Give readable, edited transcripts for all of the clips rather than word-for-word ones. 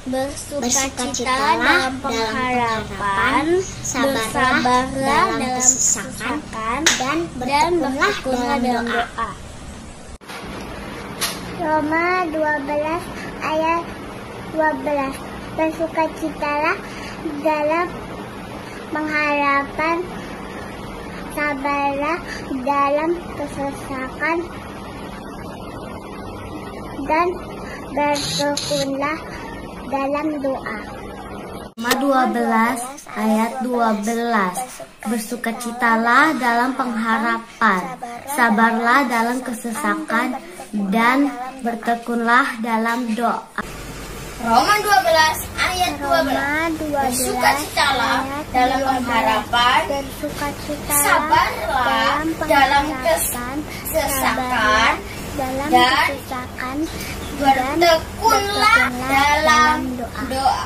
bersukacitalah dalam pengharapan, bersabarlah dalam kesesakan, dan bertekunlah dalam doa. Roma 12 ayat 12. Bersukacitalah dalam pengharapan, sabarlah dalam kesesakan, dan bertekunlah dalam doa. Roma 12 ayat 12. Bersukacitalah dalam pengharapan, sabarlah dalam kesesakan, dan bertekunlah dalam doa. Roma 12 ayat 12. Bersukacitalah dalam pengharapan, sabarlah dalam kesesakan, dan bertekunlah dalam doa.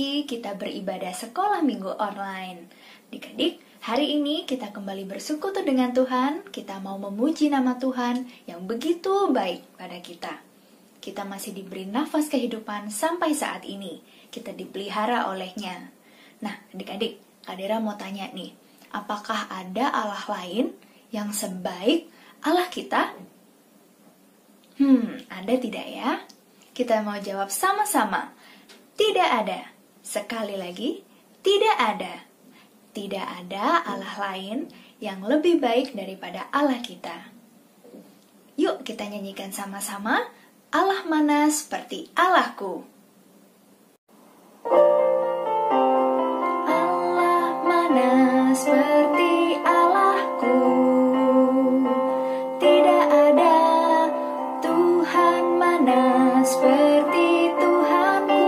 lagi kita beribadah sekolah minggu online. Adik-adik, hari ini kita kembali bersekutu dengan Tuhan. Kita mau memuji nama Tuhan yang begitu baik pada kita. Kita masih diberi nafas kehidupan sampai saat ini. Kita dipelihara olehnya. Nah, adik-adik, Kak Dera mau tanya nih, apakah ada Allah lain yang sebaik Allah kita? Ada tidak ya? Kita mau jawab sama-sama. Tidak ada. Sekali lagi, tidak ada. Tidak ada Allah lain yang lebih baik daripada Allah kita. Yuk kita nyanyikan sama-sama, Allah mana seperti Allahku. Allah mana seperti Allahku. Tidak ada Tuhan mana seperti Tuhanku.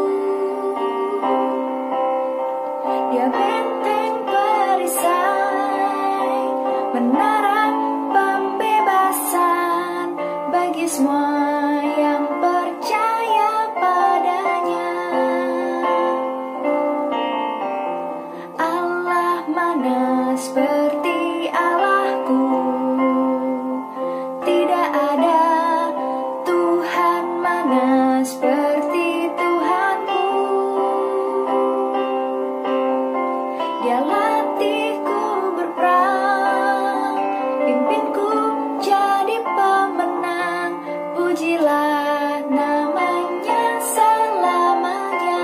Dia benteng perisai, menara pembebasan bagi semua yang percaya padanya. Allah mana seperti Allahku. Tidak ada Tuhan mana seperti Tuhanku. Dia latihku berperang, pimpinku jadi pemenang. Pujilah namanya selamanya.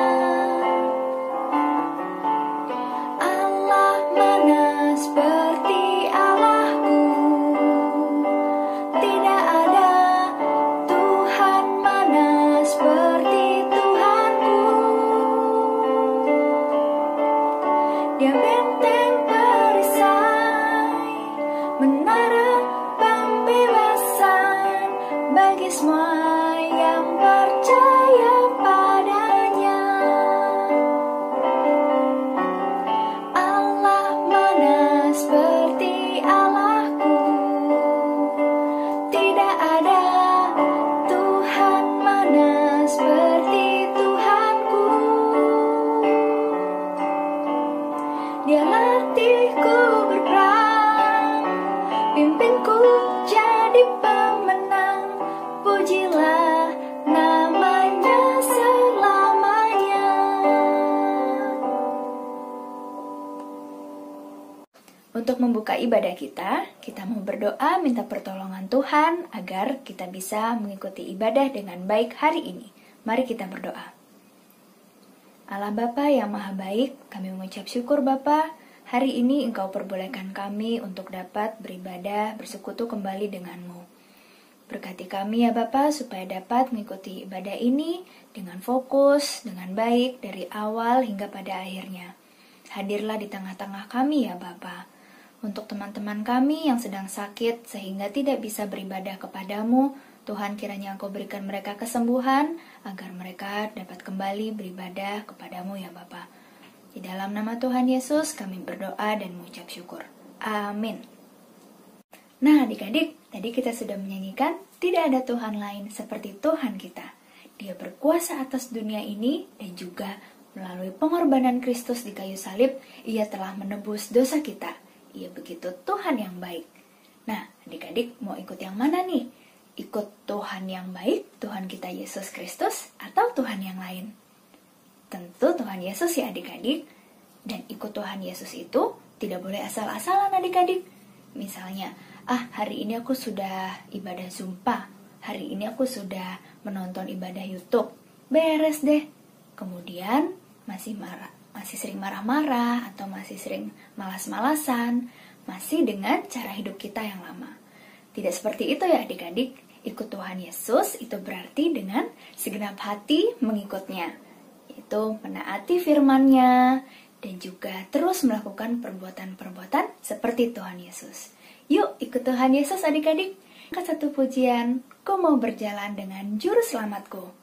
Allah mana seperti Allahku. Tidak ada Tuhan mana seperti Tuhanku. Dia benteng perisai, menara pembebasan bagi semua yang percaya padanya. Allah mana seperti Allahku. Tidak ada Tuhan mana seperti Tuhanku. Dia latihku berperang, pimpinku jadi pemenang. Pujilah namanya selamanya. Untuk membuka ibadah kita mau berdoa minta pertolongan Tuhan agar kita bisa mengikuti ibadah dengan baik hari ini. Mari kita berdoa. Allah Bapa yang Maha Baik, kami mengucap syukur Bapa, hari ini Engkau perbolehkan kami untuk dapat beribadah, bersekutu kembali denganmu. Berkati kami ya Bapa, supaya dapat mengikuti ibadah ini dengan fokus, dengan baik, dari awal hingga pada akhirnya. Hadirlah di tengah-tengah kami ya Bapa. Untuk teman-teman kami yang sedang sakit sehingga tidak bisa beribadah kepadamu, Tuhan kiranya Engkau berikan mereka kesembuhan agar mereka dapat kembali beribadah kepadamu ya Bapa. Di dalam nama Tuhan Yesus kami berdoa dan mengucap syukur. Amin. Nah adik-adik, tadi kita sudah menyanyikan tidak ada Tuhan lain seperti Tuhan kita. Dia berkuasa atas dunia ini dan juga melalui pengorbanan Kristus di kayu salib, Ia telah menebus dosa kita. Ia begitu Tuhan yang baik. Nah adik-adik mau ikut yang mana nih? Ikut Tuhan yang baik, Tuhan kita Yesus Kristus, atau Tuhan yang lain? Tentu Tuhan Yesus ya adik-adik. Dan ikut Tuhan Yesus itu tidak boleh asal-asalan adik-adik. Misalnya, hari ini aku sudah ibadah Zumpa, hari ini aku sudah menonton ibadah YouTube. Beres deh. Kemudian masih sering marah-marah atau masih sering malas-malasan, masih dengan cara hidup kita yang lama. Tidak seperti itu ya adik-adik. Ikut Tuhan Yesus itu berarti dengan segenap hati mengikutnya, yaitu menaati firman-Nya dan juga terus melakukan perbuatan-perbuatan seperti Tuhan Yesus. Yuk ikut Tuhan Yesus adik-adik. Angkat satu pujian, ku mau berjalan dengan juru selamatku.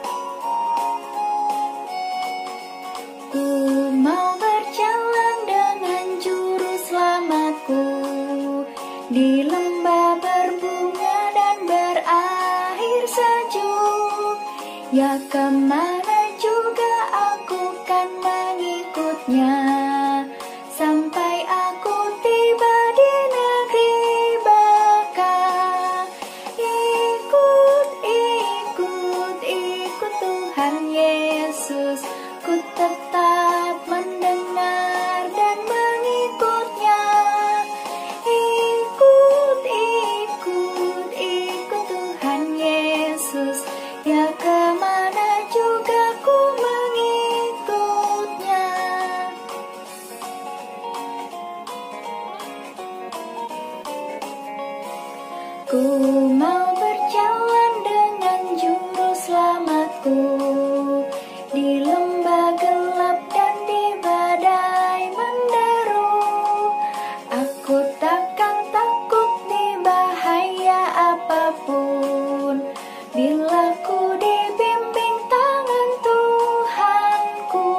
Ku mau berjalan dengan kemana juga aku kan mengikutnya, sampai aku tiba di negeri baka. Ikut, ikut, ikut Tuhan Yesus, ku tetap mendengar dan mengikutnya. Ikut, ikut, ikut Tuhan Yesus, ya kemana juga ku mengikutnya. Ku mau berjalan dengan juru selamatku, di lembah gelap dan di badai menderu. Aku takkan takut di bahaya apapun, bila ku dibimbing tangan Tuhanku.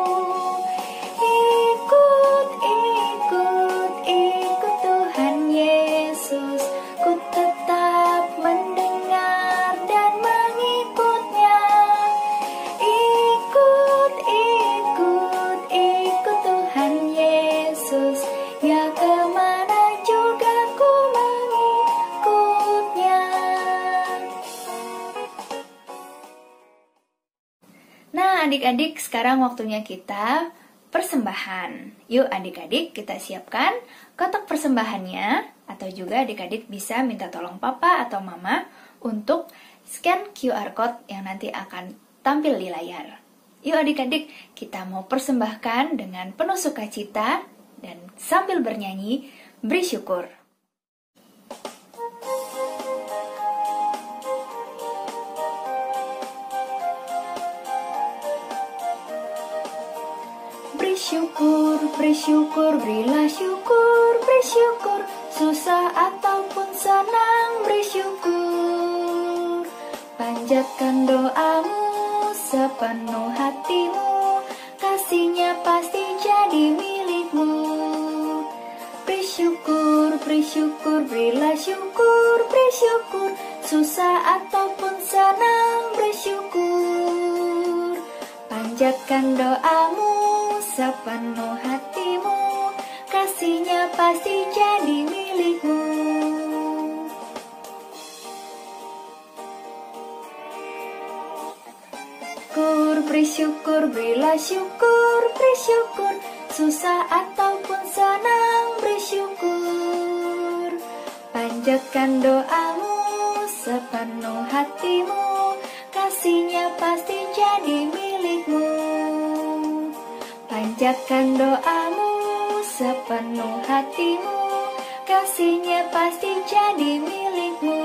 Ikut, ikut, ikut Tuhan Yesus, ku tetap mendengar dan mengikutnya. Ikut, ikut, ikut Tuhan Yesus, ya kemana juga ku mengikutnya. Nah, adik-adik, sekarang waktunya kita persembahan. Yuk adik-adik, kita siapkan kotak persembahannya, atau juga adik-adik bisa minta tolong papa atau mama untuk scan QR code yang nanti akan tampil di layar. Yuk adik-adik, kita mau persembahkan dengan penuh sukacita dan sambil bernyanyi, beri syukur. Beri syukur, beri syukur, berilah syukur, beri syukur, susah ataupun senang, beri syukur. Panjatkan doamu sepenuh hatimu, kasihnya pasti jadi milikmu. Beri syukur, beri syukur, berilah syukur, beri syukur, susah ataupun senang, beri syukur. Panjatkan doamu sepenuh hatimu, kasihnya pasti jadi milikmu. Beri syukur, berilah syukur, beri syukur, susah ataupun senang, beri syukur. Panjatkan doamu sepenuh hatimu, kasihnya pasti jadi milikmu. Panjatkan doamu sepenuh hatimu, kasihnya pasti jadi milikmu.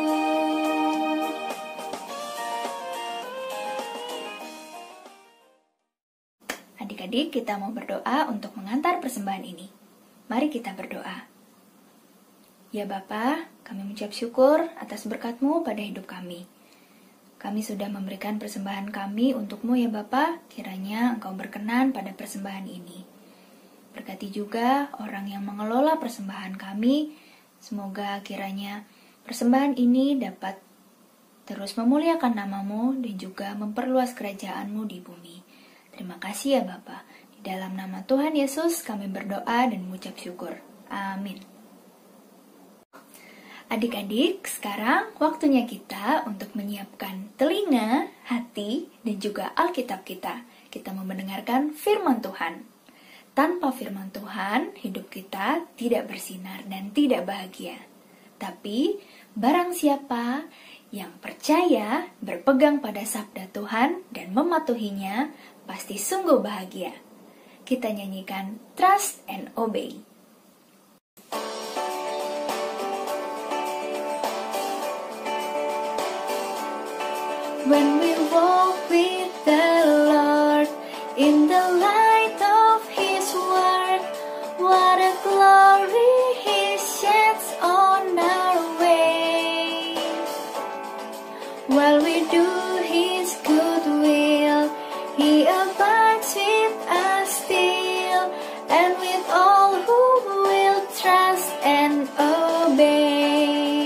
Adik-adik, kita mau berdoa untuk mengantar persembahan ini. Mari kita berdoa. Ya Bapa, kami mengucap syukur atas berkat-Mu pada hidup kami. Kami sudah memberikan persembahan kami untuk-Mu ya Bapa, kiranya Engkau berkenan pada persembahan ini. Berkati juga orang yang mengelola persembahan kami, semoga kiranya persembahan ini dapat terus memuliakan nama-Mu dan juga memperluas kerajaan-Mu di bumi. Terima kasih ya Bapa. Di dalam nama Tuhan Yesus kami berdoa dan mengucap syukur. Amin. Adik-adik, sekarang waktunya kita untuk menyiapkan telinga, hati, dan juga Alkitab kita. Kita mau mendengarkan firman Tuhan. Tanpa firman Tuhan, hidup kita tidak bersinar dan tidak bahagia. Tapi, barang siapa yang percaya, berpegang pada sabda Tuhan, dan mematuhinya, pasti sungguh bahagia. Kita nyanyikan Trust and Obey. When we walk with the Lord in the light of His word, what a glory He sheds on our way. While we do His good will, He abides with us still, and with all who will trust and obey.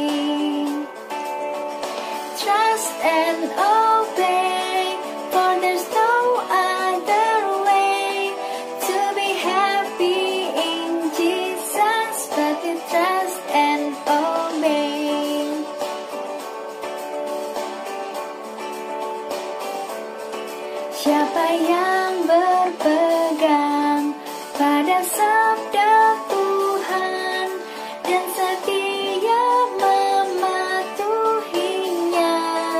Trust and obey, for there's you trust and obey. Siapa yang berpegang pada sabda Tuhan dan setia mematuhinya,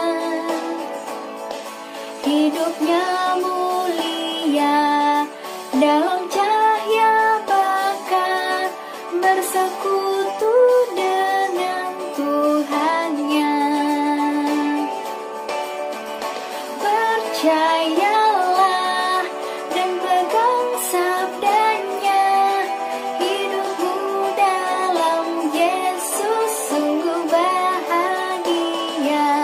hidupnya mulia dalam cahaya bakat, bersekutu dengan Tuhannya. Percayalah dan pegang sabdanya, hidupmu dalam Yesus sungguh bahagia.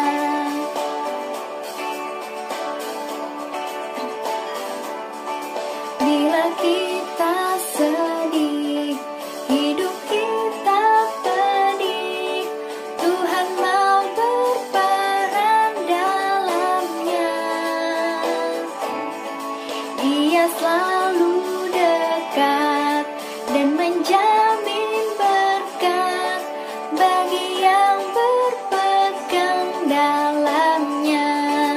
Bila kita sedih, hidup kita pedih, Tuhan mau berperan dalamnya. Dia selalu dekat dan menjamin berkat bagi yang berpegang dalamnya.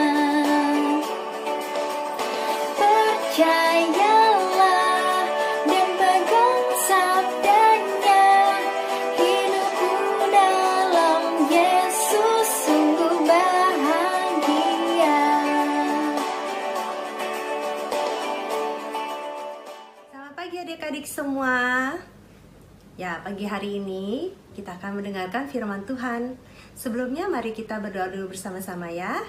Percayalah dan pegang sabdanya, hidupmu dalam Yesus sungguh bahagia. Selamat pagi adik-adik semua. Ya, pagi hari ini kita akan mendengarkan firman Tuhan. Sebelumnya mari kita berdoa dulu bersama-sama ya.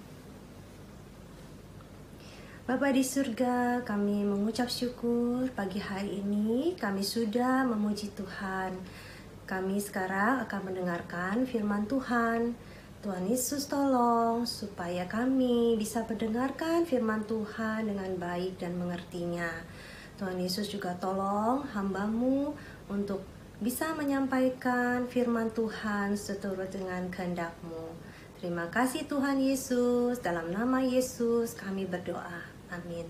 Bapa di surga, kami mengucap syukur pagi hari ini kami sudah memuji Tuhan. Kami sekarang akan mendengarkan firman Tuhan. Tuhan Yesus tolong supaya kami bisa mendengarkan firman Tuhan dengan baik dan mengertinya. Tuhan Yesus juga tolong hamba-Mu untuk bisa menyampaikan firman Tuhan seturut dengan kehendak-Mu. Terima kasih Tuhan Yesus, dalam nama Yesus kami berdoa. Amin.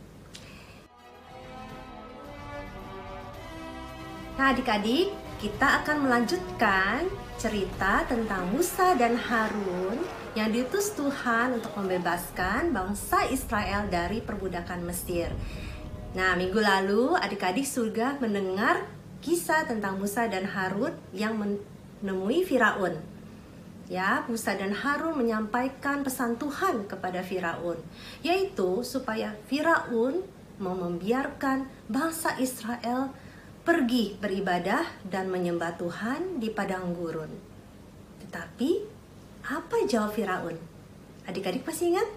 Nah adik-adik, kita akan melanjutkan cerita tentang Musa dan Harun yang diutus Tuhan untuk membebaskan bangsa Israel dari perbudakan Mesir. Nah, minggu lalu adik-adik sudah mendengar kisah tentang Musa dan Harun yang menemui Firaun. Ya, Musa dan Harun menyampaikan pesan Tuhan kepada Firaun, yaitu supaya Firaun mau membiarkan bangsa Israel pergi beribadah dan menyembah Tuhan di padang gurun. Tetapi, apa jawab Firaun? Adik-adik masih ingat?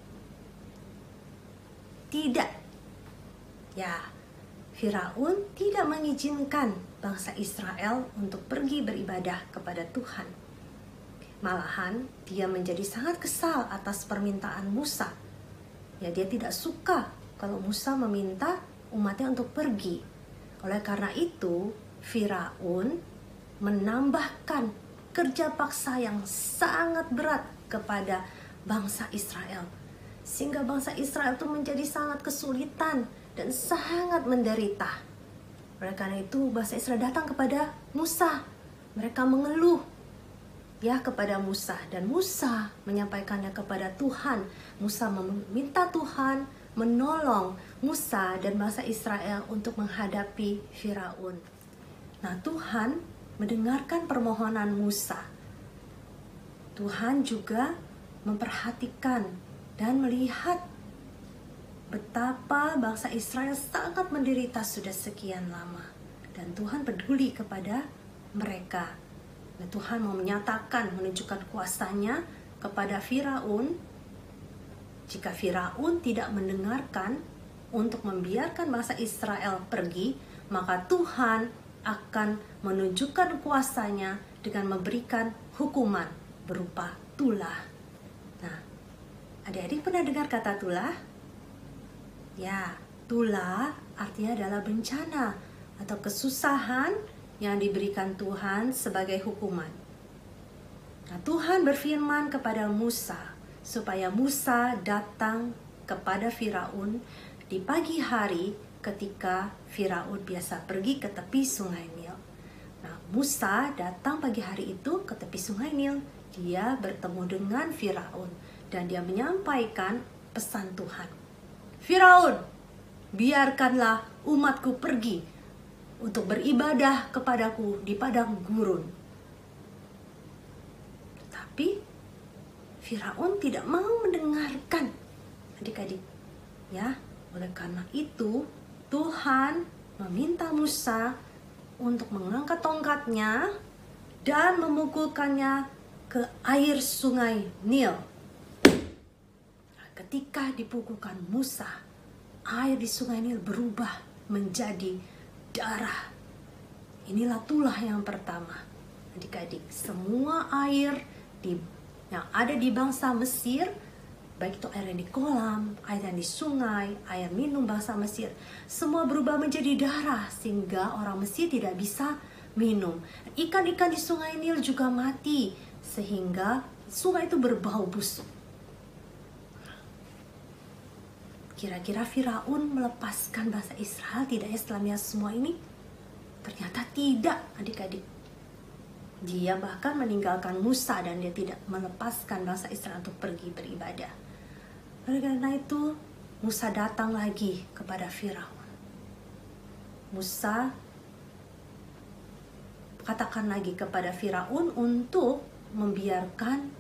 Tidak. Ya, Firaun tidak mengizinkan bangsa Israel untuk pergi beribadah kepada Tuhan. Malahan, dia menjadi sangat kesal atas permintaan Musa. Ya, dia tidak suka kalau Musa meminta umatnya untuk pergi. Oleh karena itu, Firaun menambahkan kerja paksa yang sangat berat kepada bangsa Israel. Sehingga bangsa Israel itu menjadi sangat kesulitan dan sangat menderita. Oleh karena itu, bangsa Israel datang kepada Musa. Mereka mengeluh ya kepada Musa, dan Musa menyampaikannya kepada Tuhan. Musa meminta Tuhan menolong Musa dan bangsa Israel untuk menghadapi Firaun. Nah, Tuhan mendengarkan permohonan Musa. Tuhan juga memperhatikan dan melihat betapa bangsa Israel sangat menderita sudah sekian lama, dan Tuhan peduli kepada mereka. Dan Tuhan mau menyatakan, menunjukkan kuasanya kepada Firaun. Jika Firaun tidak mendengarkan untuk membiarkan bangsa Israel pergi, maka Tuhan akan menunjukkan kuasanya dengan memberikan hukuman berupa tulah. Nah, adik-adik pernah dengar kata tulah? Ya, tulah artinya adalah bencana atau kesusahan yang diberikan Tuhan sebagai hukuman. Nah, Tuhan berfirman kepada Musa supaya Musa datang kepada Firaun di pagi hari ketika Firaun biasa pergi ke tepi sungai Nil. Nah, Musa datang pagi hari itu ke tepi sungai Nil. Dia bertemu dengan Firaun dan dia menyampaikan pesan Tuhan. Firaun, biarkanlah umatku pergi untuk beribadah kepadaku di padang gurun. Tapi Firaun tidak mau mendengarkan, adik-adik. Ya, oleh karena itu Tuhan meminta Musa untuk mengangkat tongkatnya dan memukulkannya ke air sungai Nil. Ketika dipukulkan Musa, air di sungai Nil berubah menjadi darah. Inilah tulah yang pertama. Adik-adik, semua air yang ada di bangsa Mesir, baik itu air yang di kolam, air yang di sungai, air minum bangsa Mesir, semua berubah menjadi darah sehingga orang Mesir tidak bisa minum. Ikan-ikan di sungai Nil juga mati sehingga sungai itu berbau busuk. Kira-kira Firaun melepaskan bangsa Israel tidak ya setelah melihat semua ini? Ternyata tidak, adik-adik. Dia bahkan meninggalkan Musa dan dia tidak melepaskan bangsa Israel untuk pergi beribadah. Oleh karena itu, Musa datang lagi kepada Firaun. Musa katakan lagi kepada Firaun untuk membiarkan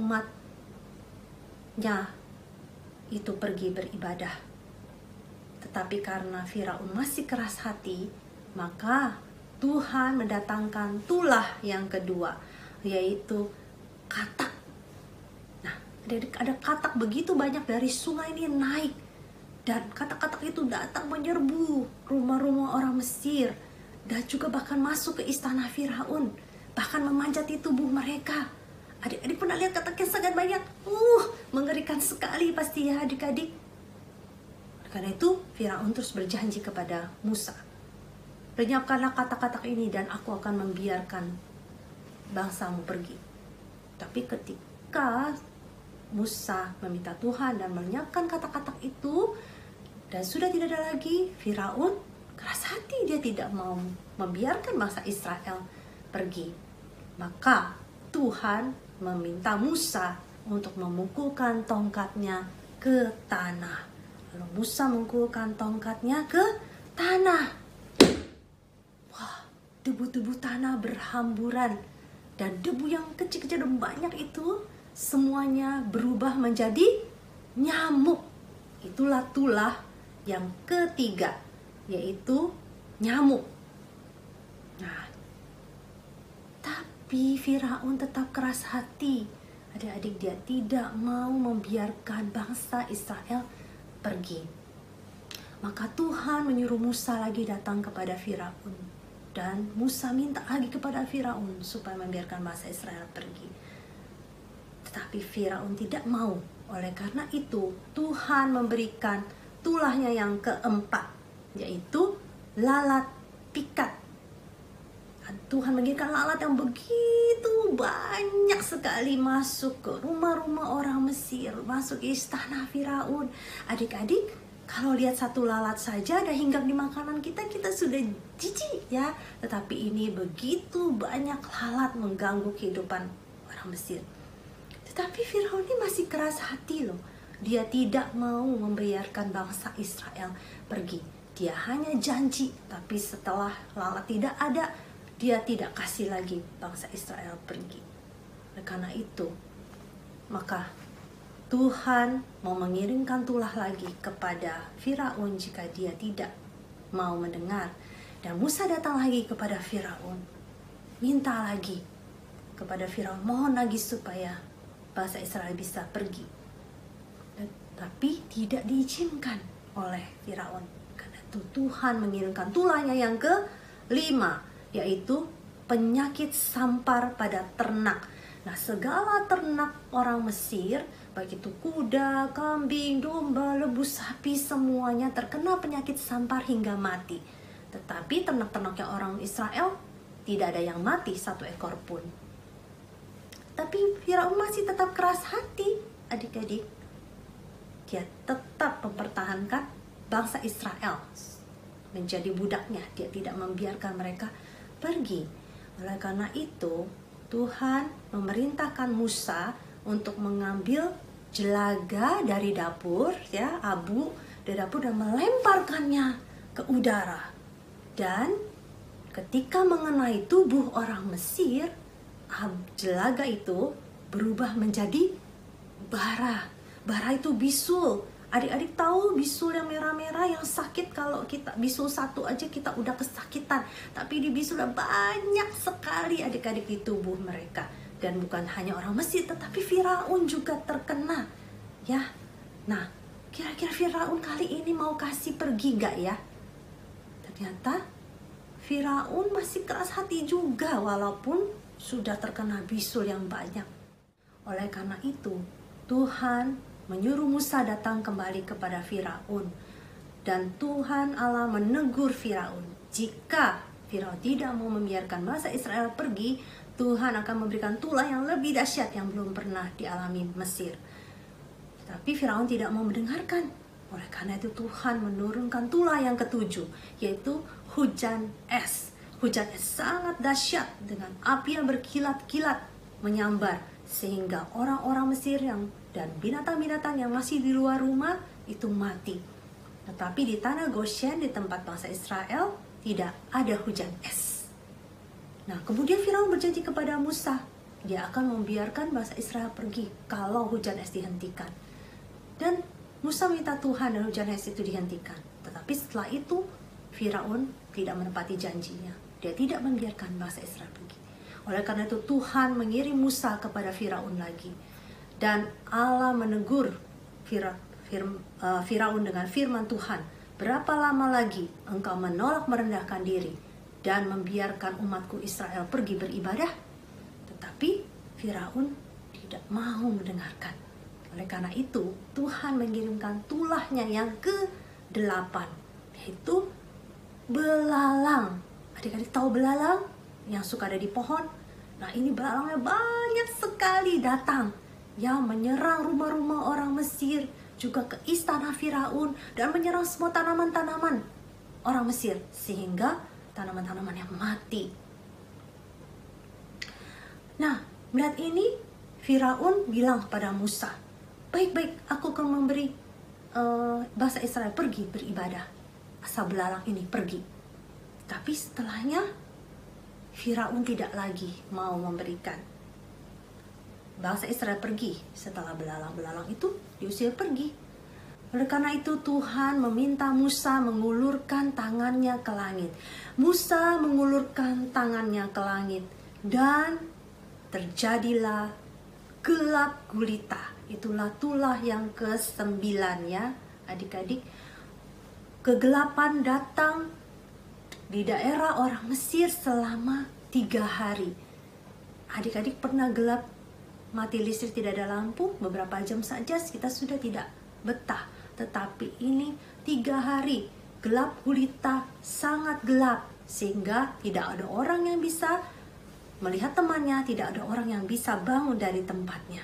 umatnya itu pergi beribadah. Tetapi karena Firaun masih keras hati, maka Tuhan mendatangkan tulah yang kedua, yaitu katak. Nah, ada katak begitu banyak dari sungai ini naik, dan katak-katak itu datang menyerbu rumah-rumah orang Mesir, dan juga bahkan masuk ke istana Firaun, bahkan memanjati tubuh mereka. Adik-adik pernah lihat katak yang sangat banyak? Mengerikan sekali pasti ya adik-adik. Karena itu Firaun terus berjanji kepada Musa, lenyapkanlah katak-katak ini dan aku akan membiarkan bangsamu pergi. Tapi ketika Musa meminta Tuhan dan melenyapkan katak-katak itu dan sudah tidak ada lagi, Firaun keras hati, dia tidak mau membiarkan bangsa Israel pergi. Maka Tuhan meminta Musa untuk memukulkan tongkatnya ke tanah. Lalu Musa memukulkan tongkatnya ke tanah. Wah, debu-debu tanah berhamburan dan debu yang kecil-kecil dan banyak itu semuanya berubah menjadi nyamuk. Itulah tulah yang ketiga, yaitu nyamuk. Nah, tapi Firaun tetap keras hati. Adik-adik, dia tidak mau membiarkan bangsa Israel pergi. Maka Tuhan menyuruh Musa lagi datang kepada Firaun. Dan Musa minta lagi kepada Firaun supaya membiarkan bangsa Israel pergi. Tetapi Firaun tidak mau. Oleh karena itu Tuhan memberikan tulahnya yang keempat, yaitu lalat pikat. Tuhan mengirimkan lalat yang begitu banyak sekali masuk ke rumah-rumah orang Mesir, masuk ke istana Firaun. Adik-adik, kalau lihat satu lalat saja ada hinggap di makanan kita sudah jijik ya. Tetapi ini begitu banyak lalat mengganggu kehidupan orang Mesir. Tetapi Firaun ini masih keras hati loh. Dia tidak mau membiarkan bangsa Israel pergi. Dia hanya janji, tapi setelah lalat tidak ada, dia tidak kasih lagi bangsa Israel pergi. Karena itu, maka Tuhan mau mengirimkan tulah lagi kepada Firaun jika dia tidak mau mendengar. Dan Musa datang lagi kepada Firaun, minta lagi kepada Firaun, mohon lagi supaya bangsa Israel bisa pergi. Tapi tidak diizinkan oleh Firaun. Karena itu Tuhan mengirimkan tulahnya yang kelima, yaitu penyakit sampar pada ternak. Nah, segala ternak orang Mesir, baik itu kuda, kambing, domba, lembu, sapi, semuanya terkena penyakit sampar hingga mati. Tetapi ternak-ternaknya orang Israel tidak ada yang mati satu ekor pun. Tapi Firaun masih tetap keras hati, adik-adik. Dia tetap mempertahankan bangsa Israel menjadi budaknya. Dia tidak membiarkan mereka pergi. Oleh karena itu, Tuhan memerintahkan Musa untuk mengambil jelaga dari dapur, ya, abu dari dapur, dan melemparkannya ke udara. Dan ketika mengenai tubuh orang Mesir, jelaga itu berubah menjadi bara. Bara itu bisul. Adik-adik tahu bisul yang merah-merah yang sakit, kalau kita bisul satu aja kita udah kesakitan. Tapi di bisul banyak sekali adik-adik di tubuh mereka. Dan bukan hanya orang Mesir, tetapi Firaun juga terkena. Ya, nah kira-kira Firaun kali ini mau kasih pergi gak ya? Ternyata Firaun masih keras hati juga walaupun sudah terkena bisul yang banyak. Oleh karena itu, Tuhan menyuruh Musa datang kembali kepada Firaun. Dan Tuhan Allah menegur Firaun. Jika Firaun tidak mau membiarkan bangsa Israel pergi, Tuhan akan memberikan tulah yang lebih dahsyat yang belum pernah dialami Mesir. Tapi Firaun tidak mau mendengarkan. Oleh karena itu Tuhan menurunkan tulah yang ketujuh, yaitu hujan es. Hujan es sangat dahsyat dengan api yang berkilat-kilat menyambar, sehingga orang-orang Mesir dan binatang-binatang yang masih di luar rumah itu mati. Tetapi di tanah Goshen, di tempat bangsa Israel, tidak ada hujan es. Nah, kemudian Firaun berjanji kepada Musa, dia akan membiarkan bangsa Israel pergi kalau hujan es dihentikan. Dan Musa minta Tuhan dan hujan es itu dihentikan. Tetapi setelah itu Firaun tidak menepati janjinya. Dia tidak membiarkan bangsa Israel pergi. Oleh karena itu Tuhan mengirim Musa kepada Firaun lagi. Dan Allah menegur Firaun dengan firman Tuhan, berapa lama lagi engkau menolak merendahkan diri dan membiarkan umatku Israel pergi beribadah? Tetapi Firaun tidak mau mendengarkan. Oleh karena itu Tuhan mengirimkan tulahnya yang ke-8, yaitu belalang. Adik-adik tahu belalang yang suka ada di pohon? Nah, ini belalangnya banyak sekali datang yang menyerang rumah-rumah orang Mesir, juga ke istana Firaun, dan menyerang semua tanaman-tanaman orang Mesir, sehingga tanaman-tanaman yang mati. Nah, melihat ini Firaun bilang kepada Musa, baik-baik, aku akan memberi bangsa Israel pergi beribadah, asal belalang ini pergi. Tapi setelahnya Firaun tidak lagi mau memberikan bangsa Israel pergi setelah belalang itu diusir pergi. Oleh karena itu Tuhan meminta Musa mengulurkan tangannya ke langit. Musa mengulurkan tangannya ke langit dan terjadilah gelap gulita. Itulah tulah yang ke-9 ya adik-adik. Kegelapan datang di daerah orang Mesir selama 3 hari. Adik-adik pernah gelap, mati listrik, tidak ada lampu, beberapa jam saja kita sudah tidak betah. Tetapi ini 3 hari gelap gulita, sangat gelap, sehingga tidak ada orang yang bisa melihat temannya, tidak ada orang yang bisa bangun dari tempatnya.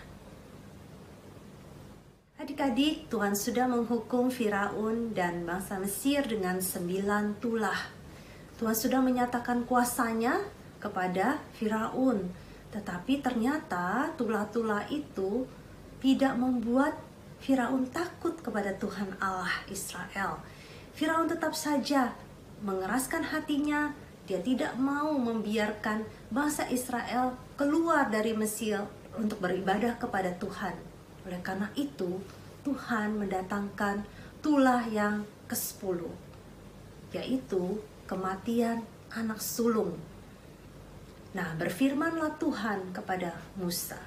Adik-adik, Tuhan sudah menghukum Firaun dan bangsa Mesir dengan 9 tulah. Tuhan sudah menyatakan kuasanya kepada Firaun. Tetapi ternyata tulah-tulah itu tidak membuat Firaun takut kepada Tuhan Allah Israel. Firaun tetap saja mengeraskan hatinya. Dia tidak mau membiarkan bangsa Israel keluar dari Mesir untuk beribadah kepada Tuhan. Oleh karena itu, Tuhan mendatangkan tulah yang ke-10, yaitu kematian anak sulung. Nah, berfirmanlah Tuhan kepada Musa.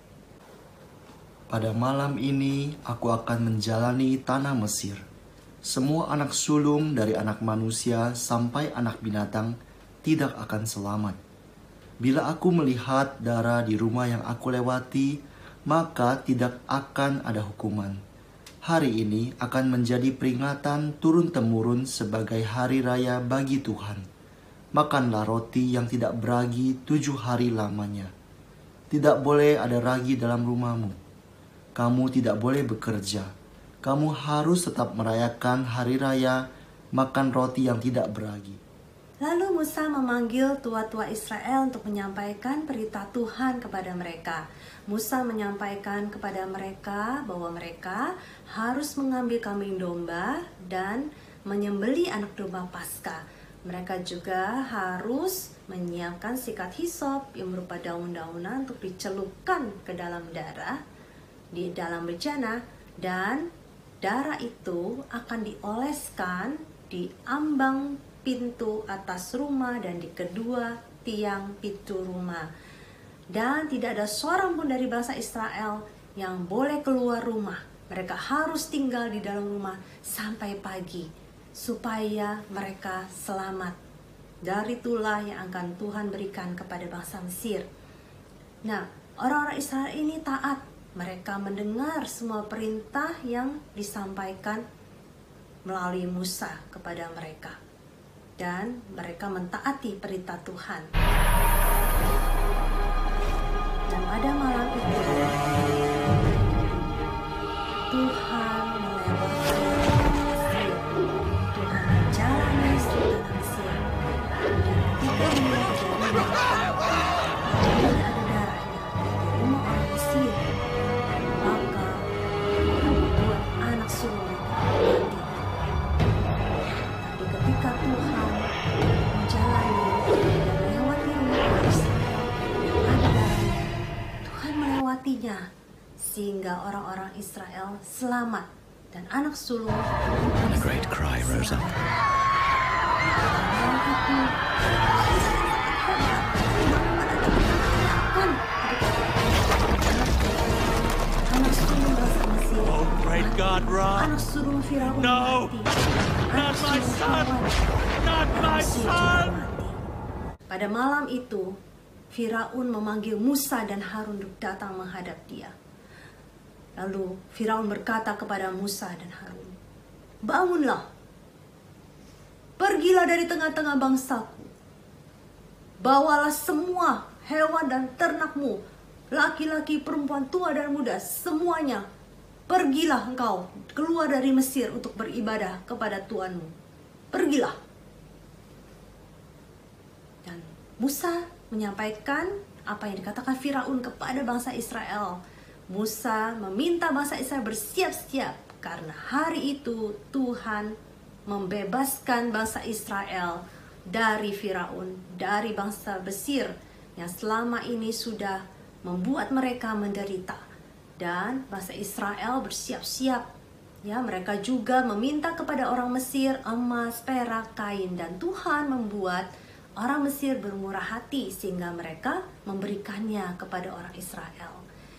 Pada malam ini aku akan menjalani tanah Mesir. Semua anak sulung dari anak manusia sampai anak binatang tidak akan selamat. Bila aku melihat darah di rumah yang aku lewati, maka tidak akan ada hukuman. Hari ini akan menjadi peringatan turun-temurun sebagai hari raya bagi Tuhan. Makanlah roti yang tidak beragi 7 hari lamanya. Tidak boleh ada ragi dalam rumahmu. Kamu tidak boleh bekerja. Kamu harus tetap merayakan hari raya makan roti yang tidak beragi. Lalu Musa memanggil tua-tua Israel untuk menyampaikan perintah Tuhan kepada mereka. Musa menyampaikan kepada mereka bahwa mereka harus mengambil kambing domba dan menyembelih anak domba Paskah. Mereka juga harus menyiapkan sikat hisop yang berupa daun-daunan untuk dicelupkan ke dalam darah di dalam bejana, dan darah itu akan dioleskan di ambang pintu atas rumah dan di kedua tiang pintu rumah. Dan tidak ada seorang pun dari bangsa Israel yang boleh keluar rumah. Mereka harus tinggal di dalam rumah sampai pagi supaya mereka selamat dari tulah yang akan Tuhan berikan kepada bangsa Mesir. Nah, orang-orang Israel ini taat. Mereka mendengar semua perintah yang disampaikan melalui Musa kepada mereka. Dan mereka mentaati perintah Tuhan. Dan pada malam itu Tuhan melewati Mesir. Tuhan menjalani seluruh Mesir. Dan ketika dia berjalan, tidak ada darahnya di rumah orang Mesir, maka Tuhan membuat anak sulung mati. Tapi ketika Tuhan menjalani dan melewati rumah orang Israel yang ada darahnya, Tuhan melewatinya sehingga orang-orang Israel selamat dan anak sulung. A great cry rose up. Anak sulung bangsa Mesir. Oh, great God, Ra! Anak sulung Firaun No! mati. Not my son! Not my son! Pada malam itu, Firaun memanggil Musa dan Harun untuk datang menghadap dia. Lalu Firaun berkata kepada Musa dan Harun, "Bangunlah, pergilah dari tengah-tengah bangsaku. Bawalah semua hewan dan ternakmu, laki-laki, perempuan, tua dan muda, semuanya. Pergilah engkau keluar dari Mesir untuk beribadah kepada Tuhanmu. Pergilah." Dan Musa menyampaikan apa yang dikatakan Firaun kepada bangsa Israel. Musa meminta bangsa Israel bersiap-siap karena hari itu Tuhan membebaskan bangsa Israel dari Firaun, dari bangsa Mesir yang selama ini sudah membuat mereka menderita. Dan bangsa Israel bersiap-siap. Ya, mereka juga meminta kepada orang Mesir emas, perak, kain, dan Tuhan membuat orang Mesir bermurah hati sehingga mereka memberikannya kepada orang Israel.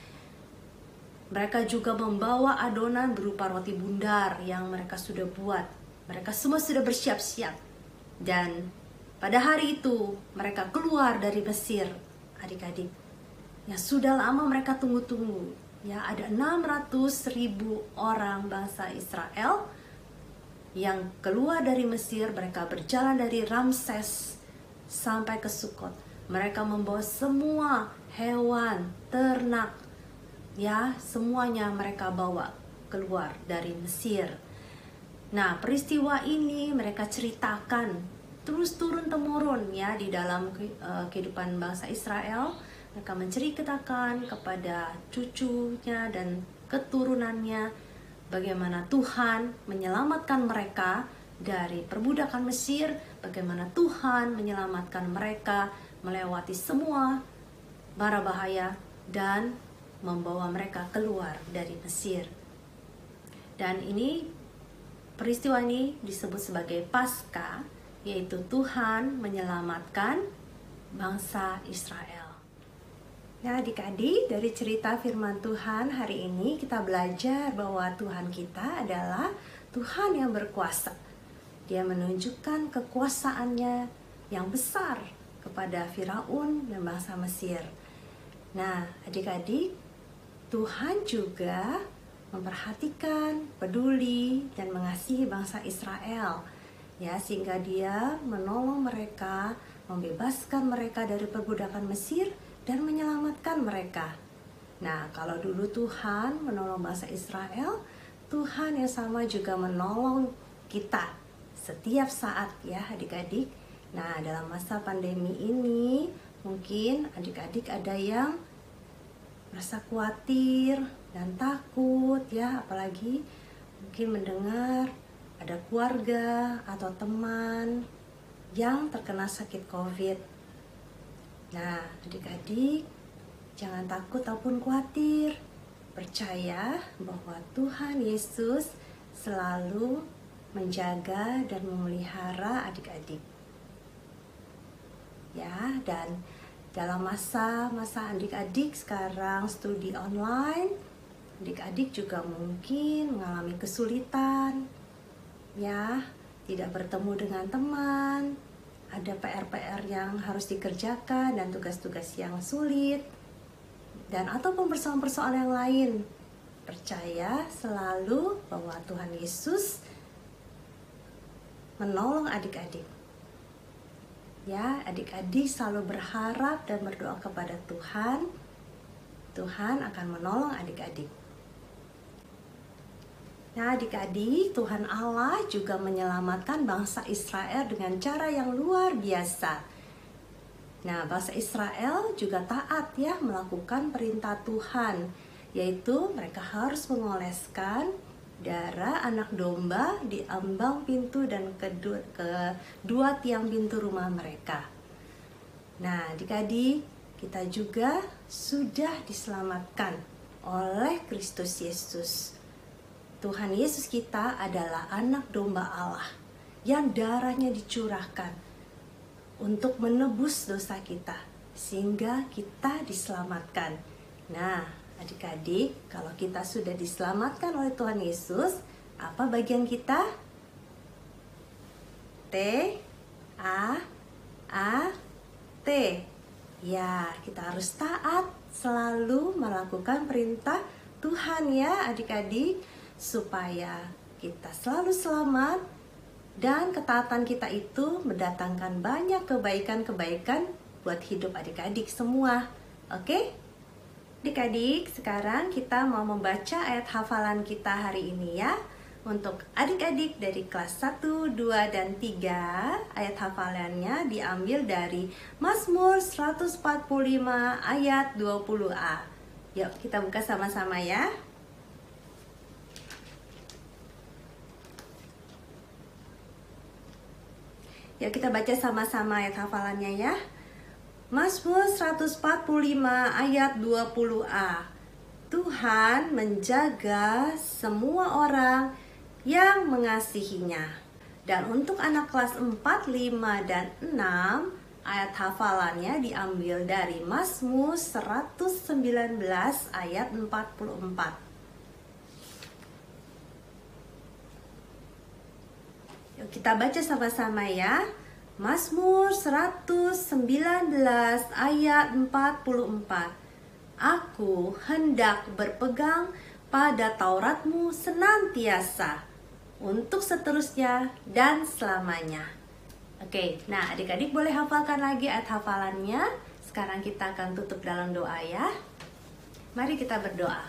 Mereka juga membawa adonan berupa roti bundar yang mereka sudah buat. Mereka semua sudah bersiap-siap. Dan pada hari itu mereka keluar dari Mesir, adik-adik. Yang sudah lama mereka tunggu-tunggu. Ya, ada 600.000 orang bangsa Israel yang keluar dari Mesir. Mereka berjalan dari Ramses sampai ke Sukot. Mereka membawa semua hewan, ternak, ya, semuanya mereka bawa keluar dari Mesir. Nah, peristiwa ini mereka ceritakan terus turun temurun ya di dalam kehidupan bangsa Israel. Mereka menceritakan kepada cucunya dan keturunannya bagaimana Tuhan menyelamatkan mereka dari perbudakan Mesir, bagaimana Tuhan menyelamatkan mereka melewati semua bara bahaya dan membawa mereka keluar dari Mesir. Dan ini, peristiwa ini disebut sebagai Paskah, yaitu Tuhan menyelamatkan bangsa Israel. Nah, adik-adik, dari cerita firman Tuhan hari ini kita belajar bahwa Tuhan kita adalah Tuhan yang berkuasa. Dia menunjukkan kekuasaannya yang besar kepada Firaun dan bangsa Mesir. Nah, adik-adik, Tuhan juga memperhatikan, peduli, dan mengasihi bangsa Israel, ya, sehingga Dia menolong mereka, membebaskan mereka dari perbudakan Mesir dan menyelamatkan mereka. Nah, kalau dulu Tuhan menolong bangsa Israel, Tuhan yang sama juga menolong kita setiap saat, ya adik-adik. Nah, dalam masa pandemi ini mungkin adik-adik ada yang merasa khawatir dan takut ya, apalagi mungkin mendengar ada keluarga atau teman yang terkena sakit COVID. Nah, adik-adik jangan takut ataupun khawatir. Percaya bahwa Tuhan Yesus selalu menjaga dan memelihara adik-adik. Ya, dan dalam masa-masa adik-adik sekarang studi online, adik-adik juga mungkin mengalami kesulitan, ya, tidak bertemu dengan teman, ada PR-PR yang harus dikerjakan dan tugas-tugas yang sulit, dan ataupun persoalan-persoalan yang lain. Percaya selalu bahwa Tuhan Yesus menolong adik-adik. Ya, adik-adik selalu berharap dan berdoa kepada Tuhan. Tuhan akan menolong adik-adik. Nah, adik-adik, Tuhan Allah juga menyelamatkan bangsa Israel dengan cara yang luar biasa. Nah, bangsa Israel juga taat ya melakukan perintah Tuhan, yaitu mereka harus mengoleskan darah anak domba di ambang pintu dan kedua tiang pintu rumah mereka. Nah, adik-adik, kita juga sudah diselamatkan oleh Kristus Yesus. Tuhan Yesus kita adalah anak domba Allah yang darahnya dicurahkan untuk menebus dosa kita, sehingga kita diselamatkan. Nah, adik-adik, kalau kita sudah diselamatkan oleh Tuhan Yesus, apa bagian kita? T-A-A-T. Ya, kita harus taat, selalu melakukan perintah Tuhan ya adik-adik, supaya kita selalu selamat dan ketaatan kita itu mendatangkan banyak kebaikan-kebaikan buat hidup adik-adik semua. Oke? Adik-adik, sekarang kita mau membaca ayat hafalan kita hari ini ya. Untuk adik-adik dari kelas 1, 2, dan 3, ayat hafalannya diambil dari Mazmur 145 ayat 20a. Yuk kita buka sama-sama ya. Yuk kita baca sama-sama ayat hafalannya ya. Mazmur 145 ayat 20a. Tuhan menjaga semua orang yang mengasihinya. Dan untuk anak kelas 4, 5, dan 6, ayat hafalannya diambil dari Mazmur 119 ayat 44. Yuk kita baca sama-sama ya. Mazmur 119 ayat 44. Aku hendak berpegang pada Tauratmu senantiasa, untuk seterusnya dan selamanya. Oke, nah adik-adik boleh hafalkan lagi ayat hafalannya. Sekarang kita akan tutup dalam doa ya. Mari kita berdoa.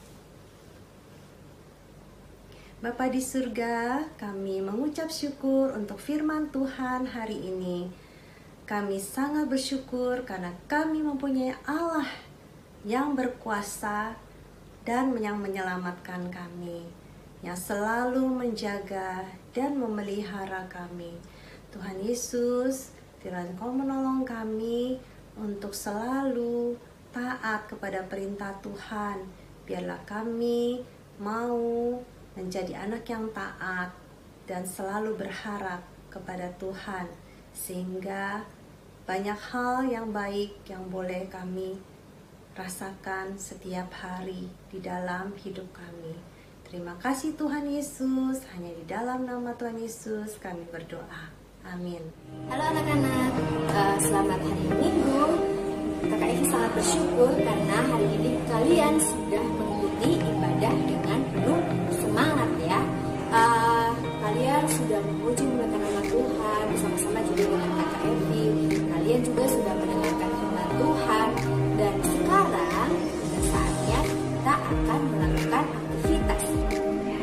Bapa di surga, kami mengucap syukur untuk firman Tuhan hari ini. Kami sangat bersyukur karena kami mempunyai Allah yang berkuasa dan yang menyelamatkan kami, yang selalu menjaga dan memelihara kami. Tuhan Yesus, kiranya Engkau menolong kami untuk selalu taat kepada perintah Tuhan. Biarlah kami mau menjadi anak yang taat dan selalu berharap kepada Tuhan, sehingga banyak hal yang baik yang boleh kami rasakan setiap hari di dalam hidup kami. Terima kasih Tuhan Yesus, hanya di dalam nama Tuhan Yesus kami berdoa. Amin. Halo anak-anak, selamat hari Minggu. Kakak Evi sangat bersyukur karena hari ini kalian sudah mengikuti ibadah dengan penuh semangat ya. Kalian sudah memuji nama Tuhan bersama-sama juga dengan Kakak Evi. Kalian juga sudah mendengarkan firman Tuhan, dan sekarang saatnya kita akan melakukan aktivitas.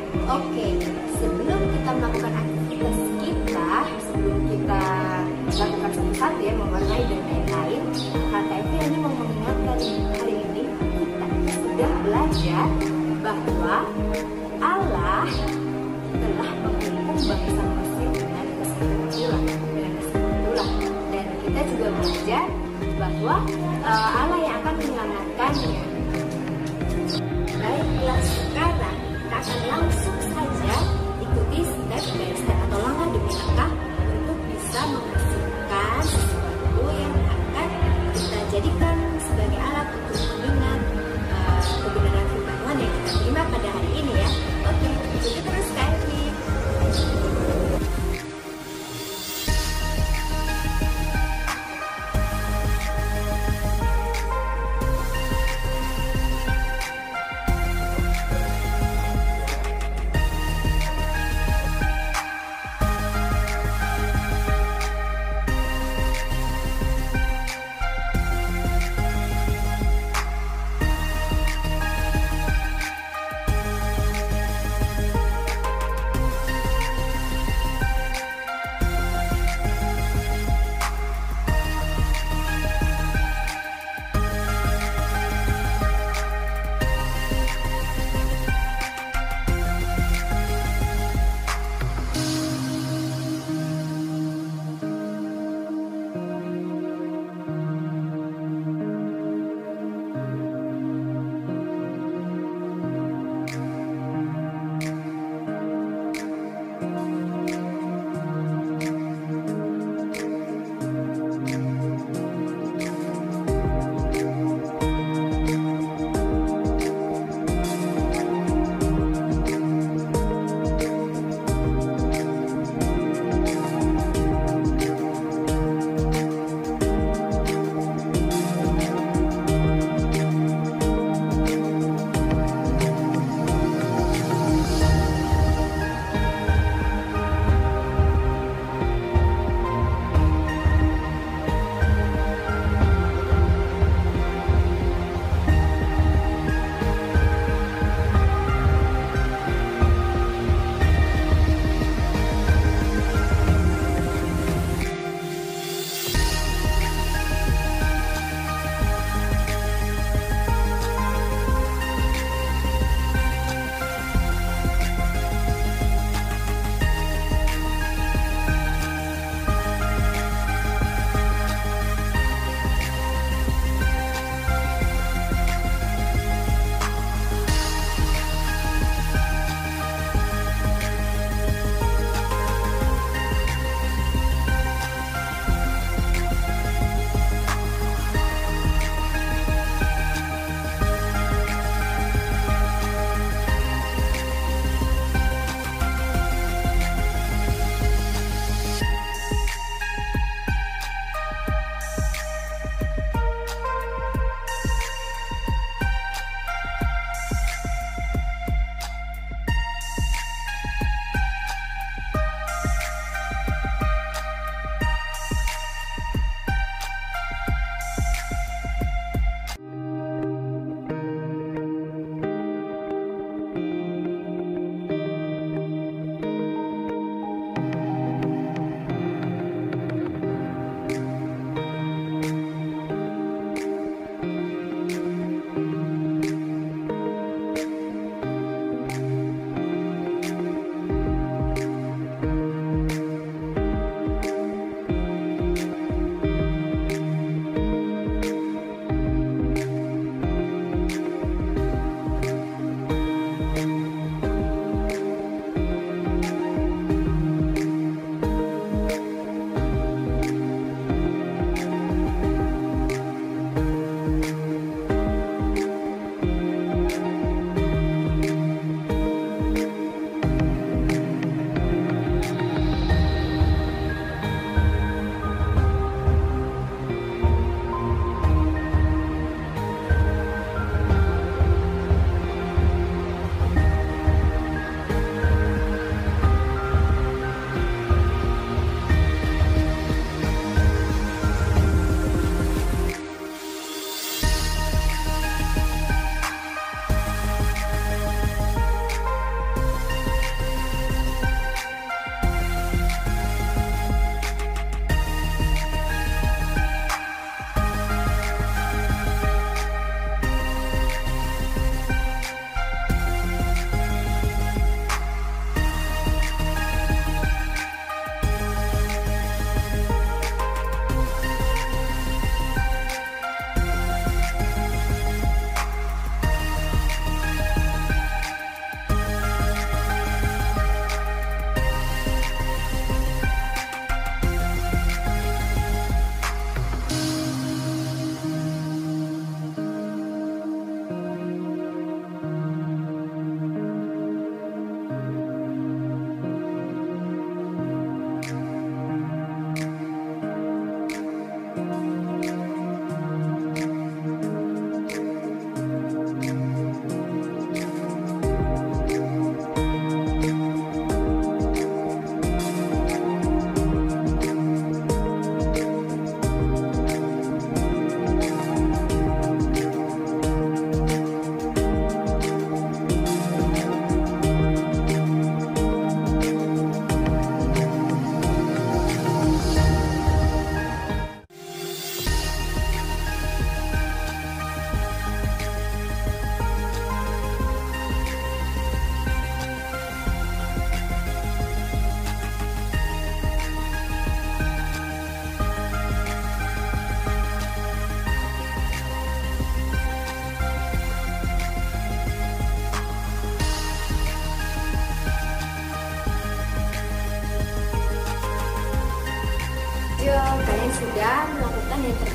Oke, sebelum kita melakukan aktivitas kita, sebelum kita melakukan bahwa Allah yang akan menyelamatkannya. Baiklah, sekarang kita akan langsung saja ikuti step by step atau langkah demi langkah untuk bisa menghasilkan sesuatu yang akan kita jadikan sebagai alat untuk mengingat kebenaran firman Tuhan yang kita terima pada hari ini ya. Oke, ikuti terus Kak Evi.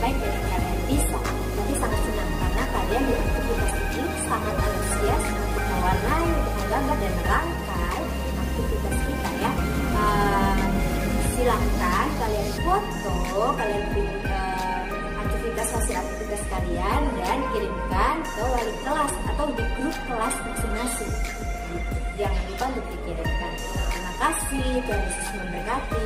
baik dari kalian bisa. Tapi sangat senang karena kalian di aktivitas ini sangat antusias untuk mewarnai, untuk menggambar dan merangkai aktivitas kita ya. Silahkan kalian foto, kalian aktivitas hasil aktivitas kalian dan kirimkan ke wali kelas atau di grup kelas masing-masing. Jangan lupa untuk dikirimkan. Terima kasih, Tuhan Yesus memberkati.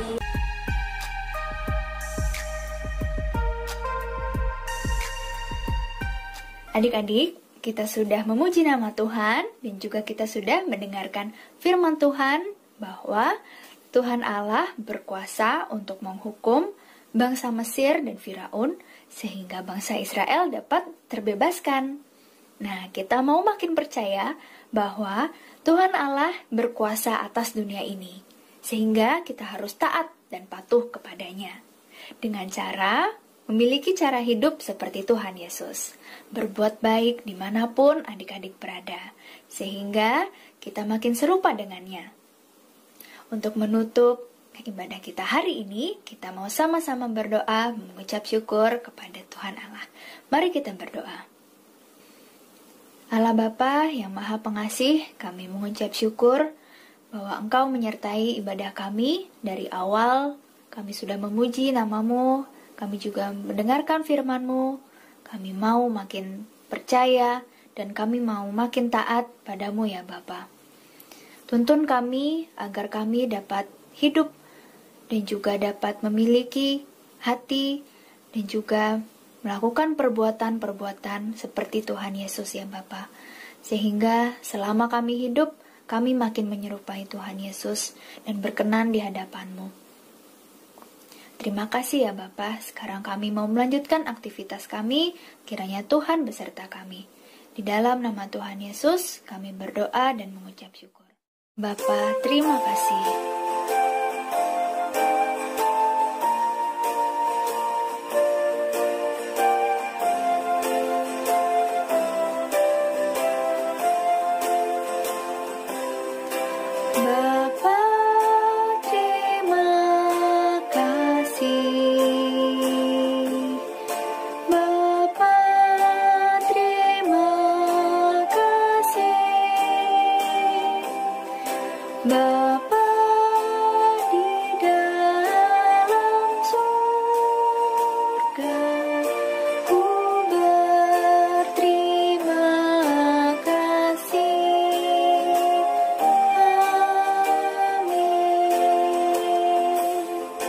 Adik-adik, kita sudah memuji nama Tuhan dan juga kita sudah mendengarkan firman Tuhan bahwa Tuhan Allah berkuasa untuk menghukum bangsa Mesir dan Firaun sehingga bangsa Israel dapat terbebaskan. Nah, kita mau makin percaya bahwa Tuhan Allah berkuasa atas dunia ini, sehingga kita harus taat dan patuh kepadanya. Dengan cara memiliki cara hidup seperti Tuhan Yesus, berbuat baik dimanapun adik-adik berada, sehingga kita makin serupa dengannya. Untuk menutup ibadah kita hari ini, kita mau sama-sama berdoa mengucap syukur kepada Tuhan Allah. Mari kita berdoa. Allah Bapa yang Maha Pengasih, kami mengucap syukur bahwa Engkau menyertai ibadah kami dari awal. Kami sudah memuji nama-Mu, kami juga mendengarkan firman-Mu. Kami mau makin percaya dan kami mau makin taat padamu ya Bapa. Tuntun kami agar kami dapat hidup dan juga dapat memiliki hati dan juga melakukan perbuatan-perbuatan seperti Tuhan Yesus ya Bapa. Sehingga selama kami hidup, kami makin menyerupai Tuhan Yesus dan berkenan di hadapan-Mu. Terima kasih ya Bapa. Sekarang kami mau melanjutkan aktivitas kami, kiranya Tuhan beserta kami. Di dalam nama Tuhan Yesus, kami berdoa dan mengucap syukur. Bapa, terima kasih. Bapa di dalam surga, ku berterima kasih. Amin.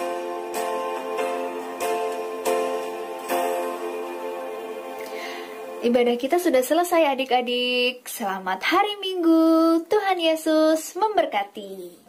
Ibadah kita sudah selesai adik-adik. Selamat hari Minggu. Tuhan Yesus memberkati.